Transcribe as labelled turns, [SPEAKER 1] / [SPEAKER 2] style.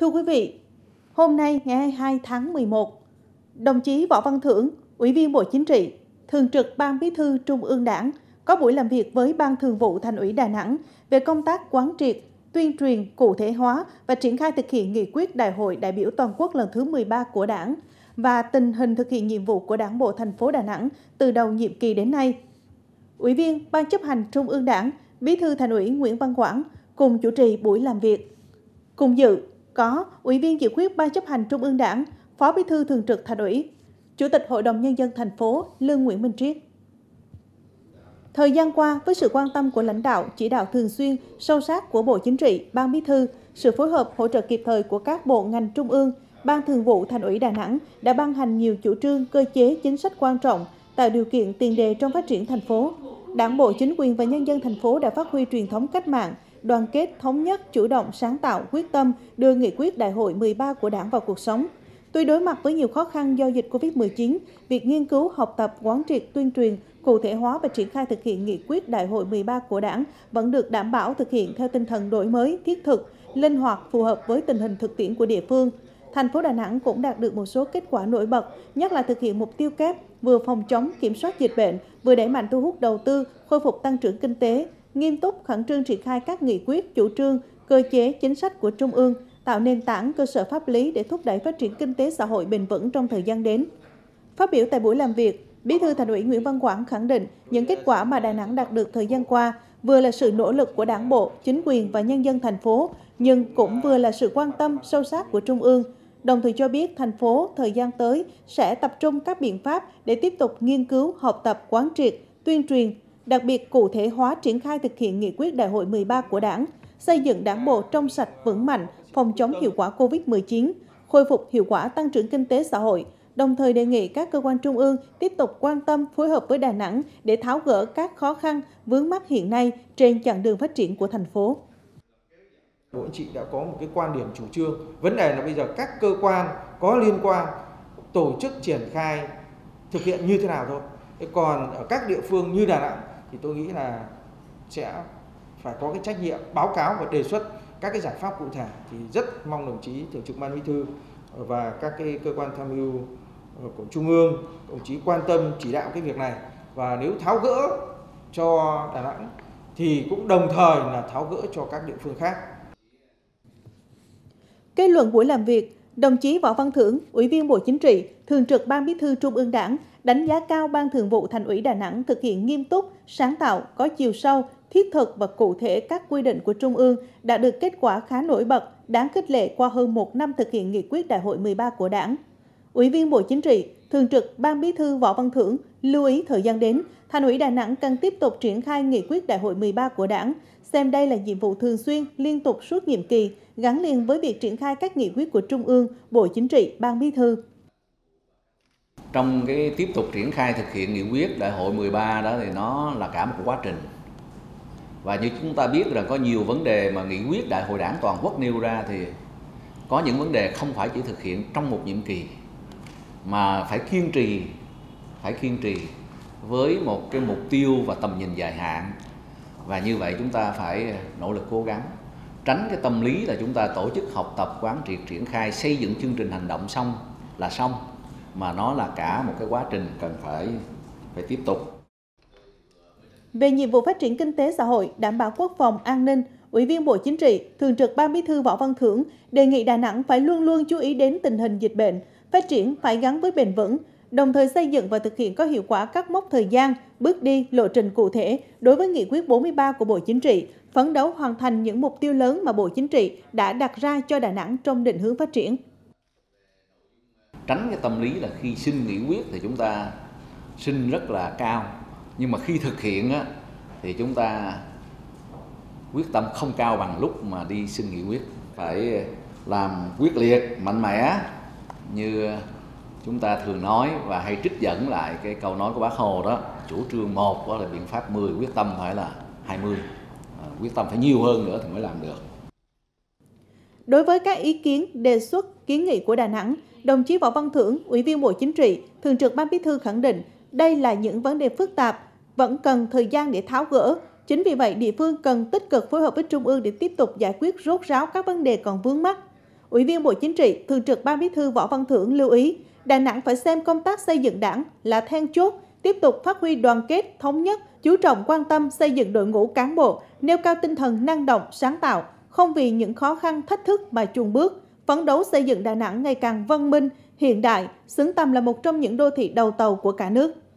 [SPEAKER 1] Thưa quý vị, hôm nay ngày 22 tháng 11, đồng chí Võ Văn Thưởng, Ủy viên Bộ Chính trị, Thường trực Ban Bí thư Trung ương Đảng có buổi làm việc với Ban Thường vụ Thành ủy Đà Nẵng về công tác quán triệt, tuyên truyền, cụ thể hóa và triển khai thực hiện nghị quyết Đại hội đại biểu toàn quốc lần thứ 13 của Đảng và tình hình thực hiện nhiệm vụ của Đảng bộ thành phố Đà Nẵng từ đầu nhiệm kỳ đến nay. Ủy viên Ban chấp hành Trung ương Đảng, Bí thư Thành ủy Nguyễn Văn Quảng cùng chủ trì buổi làm việc. Cùng dự có Ủy viên dự khuyết Ban chấp hành Trung ương Đảng, Phó Bí thư Thường trực Thành ủy, Chủ tịch Hội đồng Nhân dân thành phố Lương Nguyễn Minh Triết. Thời gian qua, với sự quan tâm của lãnh đạo, chỉ đạo thường xuyên, sâu sát của Bộ Chính trị, Ban Bí thư, sự phối hợp hỗ trợ kịp thời của các bộ ngành trung ương, Ban Thường vụ Thành ủy Đà Nẵng đã ban hành nhiều chủ trương, cơ chế, chính sách quan trọng, tạo điều kiện tiền đề trong phát triển thành phố. Đảng bộ, chính quyền và nhân dân thành phố đã phát huy truyền thống cách mạng, đoàn kết, thống nhất, chủ động, sáng tạo, quyết tâm đưa nghị quyết Đại hội 13 của Đảng vào cuộc sống. Tuy đối mặt với nhiều khó khăn do dịch Covid-19, việc nghiên cứu, học tập, quán triệt, tuyên truyền, cụ thể hóa và triển khai thực hiện nghị quyết Đại hội 13 của Đảng vẫn được đảm bảo thực hiện theo tinh thần đổi mới, thiết thực, linh hoạt, phù hợp với tình hình thực tiễn của địa phương. Thành phố Đà Nẵng cũng đạt được một số kết quả nổi bật, nhất là thực hiện mục tiêu kép vừa phòng chống, kiểm soát dịch bệnh, vừa đẩy mạnh thu hút đầu tư, khôi phục tăng trưởng kinh tế, nghiêm túc khẩn trương triển khai các nghị quyết, chủ trương, cơ chế, chính sách của Trung ương, tạo nền tảng cơ sở pháp lý để thúc đẩy phát triển kinh tế xã hội bền vững trong thời gian đến. Phát biểu tại buổi làm việc, Bí thư Thành ủy Nguyễn Văn Quảng khẳng định những kết quả mà Đà Nẵng đạt được thời gian qua vừa là sự nỗ lực của Đảng bộ, chính quyền và nhân dân thành phố, nhưng cũng vừa là sự quan tâm sâu sát của Trung ương. Đồng thời cho biết thành phố thời gian tới sẽ tập trung các biện pháp để tiếp tục nghiên cứu, học tập, quán triệt, tuyên truyền, đặc biệt cụ thể hóa triển khai thực hiện nghị quyết Đại hội 13 của Đảng, xây dựng Đảng bộ trong sạch vững mạnh, phòng chống hiệu quả Covid-19, khôi phục hiệu quả tăng trưởng kinh tế xã hội, đồng thời đề nghị các cơ quan trung ương tiếp tục quan tâm phối hợp với Đà Nẵng để tháo gỡ các khó khăn, vướng mắc hiện nay trên chặng đường phát triển của thành phố.
[SPEAKER 2] Bộ Chính trị đã có một cái quan điểm chủ trương. Vấn đề là bây giờ các cơ quan có liên quan tổ chức triển khai thực hiện như thế nào thôi. Còn ở các địa phương như Đà Nẵng thì tôi nghĩ là sẽ phải có cái trách nhiệm báo cáo và đề xuất các cái giải pháp cụ thể. Thì rất mong đồng chí Thường trực Ban Bí thư và các cái cơ quan tham mưu của Trung ương, đồng chí quan tâm chỉ đạo cái việc này. Và nếu tháo gỡ cho Đà Nẵng thì cũng đồng thời là tháo gỡ cho các địa phương khác.
[SPEAKER 1] Kết luận buổi làm việc, đồng chí Võ Văn Thưởng, Ủy viên Bộ Chính trị, Thường trực Ban Bí thư Trung ương Đảng đánh giá cao Ban Thường vụ Thành ủy Đà Nẵng thực hiện nghiêm túc, sáng tạo, có chiều sâu, thiết thực và cụ thể các quy định của Trung ương đã được kết quả khá nổi bật, đáng khích lệ qua hơn một năm thực hiện nghị quyết Đại hội 13 của Đảng. Ủy viên Bộ Chính trị, Thường trực Ban Bí thư Võ Văn Thưởng lưu ý thời gian đến, Thành ủy Đà Nẵng cần tiếp tục triển khai nghị quyết Đại hội 13 của Đảng, xem đây là nhiệm vụ thường xuyên, liên tục suốt nhiệm kỳ, gắn liền với việc triển khai các nghị quyết của Trung ương, Bộ Chính trị, Ban Bí thư.
[SPEAKER 3] Trong cái tiếp tục triển khai thực hiện nghị quyết Đại hội 13 đó thì nó là cả một quá trình. Và như chúng ta biết là có nhiều vấn đề mà nghị quyết Đại hội Đảng toàn quốc nêu ra thì có những vấn đề không phải chỉ thực hiện trong một nhiệm kỳ mà phải kiên trì với một cái mục tiêu và tầm nhìn dài hạn. Và như vậy chúng ta phải nỗ lực cố gắng tránh cái tâm lý là chúng ta tổ chức học tập, quán triệt, triển khai, xây dựng chương trình hành động xong là xong, mà nó là cả một cái quá trình cần phải tiếp tục.
[SPEAKER 1] Về nhiệm vụ phát triển kinh tế xã hội, đảm bảo quốc phòng, an ninh, Ủy viên Bộ Chính trị, Thường trực Ban Bí thư Võ Văn Thưởng đề nghị Đà Nẵng phải luôn luôn chú ý đến tình hình dịch bệnh, phát triển phải gắn với bền vững, đồng thời xây dựng và thực hiện có hiệu quả các mốc thời gian, bước đi, lộ trình cụ thể đối với nghị quyết 43 của Bộ Chính trị, phấn đấu hoàn thành những mục tiêu lớn mà Bộ Chính trị đã đặt ra cho Đà Nẵng trong định hướng phát triển.
[SPEAKER 3] Tránh cái tâm lý là khi xin nghị quyết thì chúng ta xin rất là cao, nhưng mà khi thực hiện á, thì chúng ta quyết tâm không cao bằng lúc mà đi xin nghị quyết. Phải làm quyết liệt, mạnh mẽ như chúng ta thường nói và hay trích dẫn lại cái câu nói của Bác Hồ đó, chủ trương 1 đó là biện pháp 10, quyết tâm phải là 20, quyết tâm phải nhiều hơn nữa thì mới làm được.
[SPEAKER 1] Đối với các ý kiến, đề xuất, kiến nghị của Đà Nẵng, đồng chí Võ Văn Thưởng, Ủy viên Bộ Chính trị, Thường trực Ban Bí thư khẳng định đây là những vấn đề phức tạp, vẫn cần thời gian để tháo gỡ. Chính vì vậy, địa phương cần tích cực phối hợp với Trung ương để tiếp tục giải quyết rốt ráo các vấn đề còn vướng mắc. Ủy viên Bộ Chính trị, Thường trực Ban Bí thư Võ Văn Thưởng lưu ý, Đà Nẵng phải xem công tác xây dựng Đảng là then chốt, tiếp tục phát huy đoàn kết, thống nhất, chú trọng quan tâm xây dựng đội ngũ cán bộ, nêu cao tinh thần năng động, sáng tạo, không vì những khó khăn, thách thức mà chùn bước, phấn đấu xây dựng Đà Nẵng ngày càng văn minh, hiện đại, xứng tầm là một trong những đô thị đầu tàu của cả nước.